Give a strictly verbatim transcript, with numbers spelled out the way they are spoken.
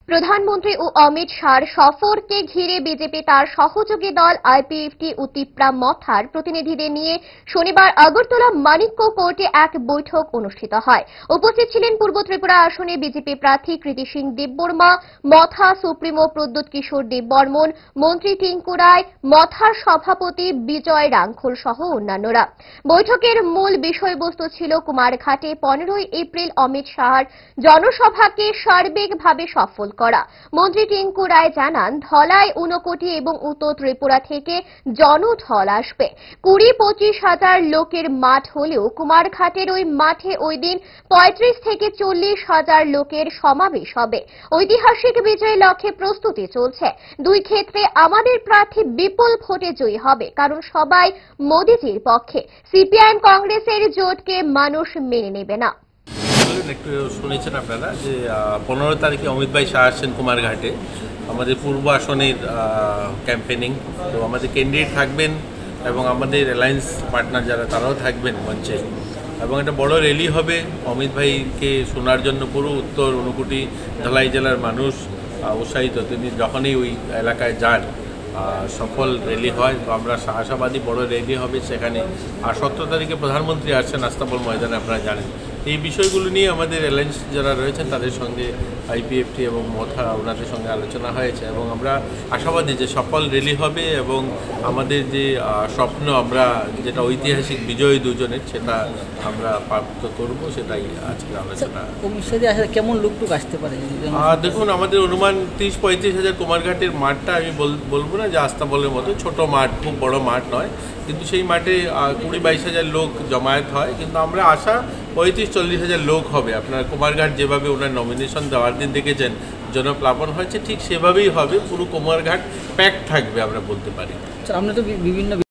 প্রধানমন্ত্রী ও অমিত শাহর সফরকে ঘিরে বিজেপি তার সহযোগী দল আইপিএফটি ও তিপ্রা মথার প্রতিনিধিদের নিয়ে শনিবার আগরতলা মানিক্য কোর্টে এক বৈঠক অনুষ্ঠিত হয়। উপস্থিত ছিলেন পূর্ব ত্রিপুরা আসনে বিজেপি প্রার্থী কৃতি সিং দেববর্মা, মথা সুপ্রিমো প্রদ্যোৎ কিশোর দেববর্মন, মন্ত্রী টিঙ্কু রায়, মথার সভাপতি বিজয় রাঙ্খল সহ অন্যান্যরা। বৈঠকের মূল বিষয়বস্তু ছিল কুমারঘাটে পনেরোই এপ্রিল অমিত শাহর জনসভাকে সার্বিকভাবে সফল করা। মন্ত্রী টিঙ্কু রায় জানান, ধলাই, ঊনকোটি এবং উত্তর ত্রিপুরা থেকে জনঢল আসবে। কুড়ি পঁচিশ হাজার লোকের মাঠ হলেও কুমারঘাটের ওই মাঠে ওই দিন পঁয়ত্রিশ থেকে চল্লিশ হাজার লোকের সমাবেশ হবে। ঐতিহাসিক বিজয়ের লক্ষ্যে প্রস্তুতি চলছে। দুই ক্ষেত্রে আমাদের প্রার্থী বিপুল ভোটে জয়ী হবে, কারণ সবাই মোদিজির পক্ষে। সিপিআইএম কংগ্রেসের জোটকে মানুষ মেনে নেবে না। একটু শুনেছেন আপনারা যে পনেরো তারিখে অমিত ভাই শাহ আসছেন কুমারঘাটে আমাদের পূর্ব আসনের ক্যাম্পেনিং। তো আমাদের ক্যান্ডিডেট থাকবেন এবং আমাদের অ্যালায়েন্স পার্টনার যারা তারাও থাকবেন মঞ্চে, এবং একটা বড় র্যালি হবে। অমিত ভাইকে শোনার জন্য পুরো উত্তর ঊনকোটি ধলাই জেলার মানুষ উৎসাহিত। তিনি যখনই ওই এলাকায় যান সফল র্যালি হয়। তো আমরা আশাবাদী বড় র্যালি হবে সেখানে। আর সতেরো তারিখে প্রধানমন্ত্রী আসছেন আস্তাবল ময়দানে, আপনারা জানেন। এই বিষয়গুলো নিয়ে আমাদের অ্যালায়েন্স যারা রয়েছেন তাদের সঙ্গে আইপিএফটি এবং মথা ওনাদের সঙ্গে আলোচনা হয়েছে, এবং আমরা আশাবাদী যে সফল র্যালি হবে এবং আমাদের যে স্বপ্ন, আমরা যেটা ঐতিহাসিক বিজয় দুজনের, সেটা আমরা প্রাপ্ত করব, সেটাই আজকের আলোচনা। কেমন লোকটুক আসতে পারে দেখুন, আমাদের অনুমান তিরিশ পঁয়ত্রিশ হাজার কুমারঘাটের মাঠটা আমি বলবো না যে আস্তাবলের মতো ছোট মাঠ, খুব বড় মাঠ নয়, কিন্তু সেই মাঠে কুড়ি বাইশ হাজার লোক জমায়েত হয়। কিন্তু আমরা আশা পঁয়ত্রিশ চল্লিশ হাজার লোক হবে। আপনার কুমারঘাট যেভাবে ওনার নমিনেশন দেওয়ার দিন দেখেছেন জনপ্লাবন হয়েছে, ঠিক সেভাবেই হবে। পুরো কুমারঘাট প্যাক থাকবে আমরা বলতে পারি। আমরা তো বিভিন্ন